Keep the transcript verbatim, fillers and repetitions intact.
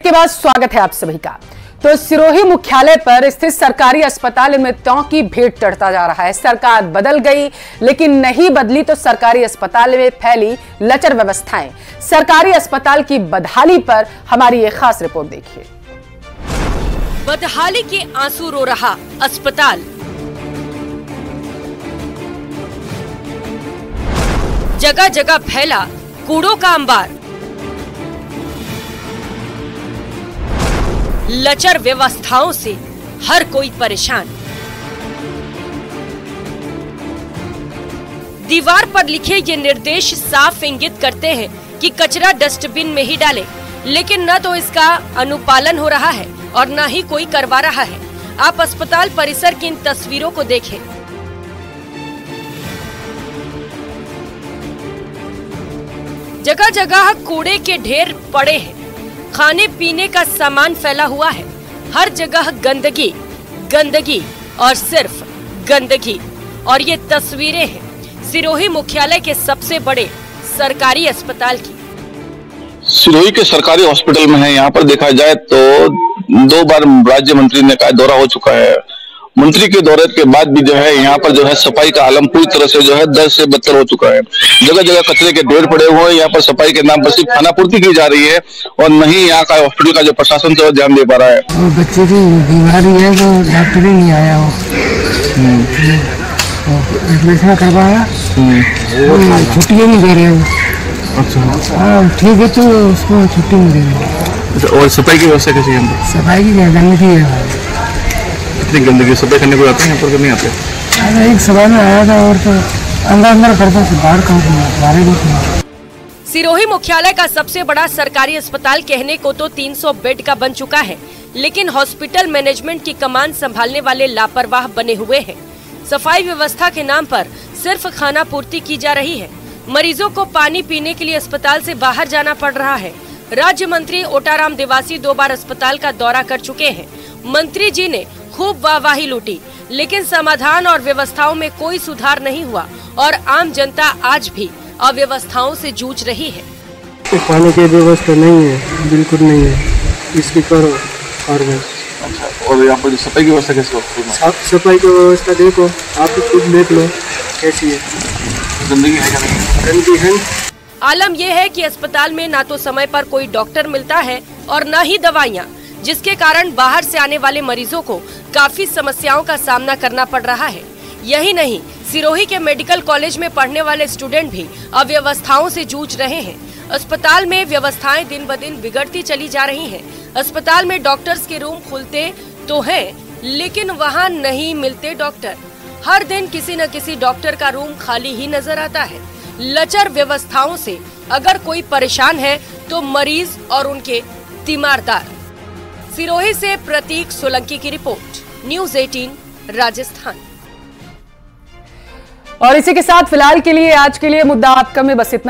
के बाद स्वागत है आप सभी का। तो सिरोही मुख्यालय पर स्थित सरकारी अस्पताल में त्यों की भीड़ चढ़ता जा रहा है। सरकार बदल गई लेकिन नहीं बदली तो सरकारी अस्पताल में फैली लचर व्यवस्थाएं। सरकारी अस्पताल की बदहाली पर हमारी ये खास रिपोर्ट देखिए। बदहाली के आंसू रो रहा अस्पताल। जगह जगह फैला कूड़ों का अंबार। लचर व्यवस्थाओं से हर कोई परेशान। दीवार पर लिखे ये निर्देश साफ इंगित करते हैं कि कचरा डस्टबिन में ही डालें, लेकिन न तो इसका अनुपालन हो रहा है और न ही कोई करवा रहा है। आप अस्पताल परिसर की इन तस्वीरों को देखें। जगह जगह कूड़े के ढेर पड़े हैं। खाने पीने का सामान फैला हुआ है। हर जगह गंदगी गंदगी और सिर्फ गंदगी। और ये तस्वीरें हैं सिरोही मुख्यालय के सबसे बड़े सरकारी अस्पताल की। सिरोही के सरकारी हॉस्पिटल में है। यहाँ पर देखा जाए तो दो बार राज्य मंत्री ने का दौरा हो चुका है। मंत्री के दौरे के बाद भी जो है यहाँ पर जो है सफाई का आलम पूरी तरह से जो है दस से बदतर हो चुका है। जगह जगह कचरे के ढेर पड़े हुए हैं। यहाँ पर सफाई के नाम पर सिर्फ खानापूर्ति की जा रही है और नहीं यहाँ का हॉस्पिटल का जो प्रशासन तो ध्यान दे पा रहा है। वो बच्चे की बीमारी है तो डॉक्टर ही नहीं आया। वो एडमिशन करवाया, छुट्टी नहीं दे रहे वो। अच्छा हाँ ठीक है, तो उसको छुट्टी नहीं दे रहे। और सफाई की व्यवस्था कैसी है? सफाई की गंदगी है। इतनी गंदगी सफाई करने को आते हैं यहाँ पर नहीं आते? अरे एक सभा में आया था और तो अंदर अंदर करता था, बाहर बाहर। सिरोही मुख्यालय का सबसे बड़ा सरकारी अस्पताल कहने को तो तीन सौ बेड का बन चुका है, लेकिन हॉस्पिटल मैनेजमेंट की कमान संभालने वाले लापरवाह बने हुए हैं। सफाई व्यवस्था के नाम पर सिर्फ खाना पूर्ति की जा रही है। मरीजों को पानी पीने के लिए अस्पताल से बाहर जाना पड़ रहा है। राज्य मंत्री ओटाराम देवासी दो बार अस्पताल का दौरा कर चुके हैं। मंत्री जी ने खूब वाहवाही लूटी, लेकिन समाधान और व्यवस्थाओं में कोई सुधार नहीं हुआ और आम जनता आज भी अव्यवस्थाओं से जूझ रही है। पानी की व्यवस्था नहीं है, बिल्कुल नहीं है। इसकी करो और अच्छा, और यहाँ पर सफाई की व्यवस्था कैसी है? साफ सफाई की व्यवस्था देखो, आप खुद देख लो कैसी है। गंदगी है क्या? गंदगी है। आलम यह है कि अस्पताल में ना तो समय पर कोई डॉक्टर मिलता है और न ही दवाइयाँ, जिसके कारण बाहर से आने वाले मरीजों को काफी समस्याओं का सामना करना पड़ रहा है। यही नहीं, सिरोही के मेडिकल कॉलेज में पढ़ने वाले स्टूडेंट भी अव्यवस्थाओं से जूझ रहे हैं। अस्पताल में व्यवस्थाएं दिन ब दिन बिगड़ती चली जा रही हैं। अस्पताल में डॉक्टर्स के रूम खुलते तो हैं, लेकिन वहां नहीं मिलते डॉक्टर। हर दिन किसी न किसी डॉक्टर का रूम खाली ही नजर आता है। लचर व्यवस्थाओं से अगर कोई परेशान है तो मरीज और उनके तीमारदार। सिरोही से प्रतीक सोलंकी की रिपोर्ट, न्यूज़ अठारह राजस्थान। और इसी के साथ फिलहाल के लिए आज के लिए मुद्दा आपका में बस इतना।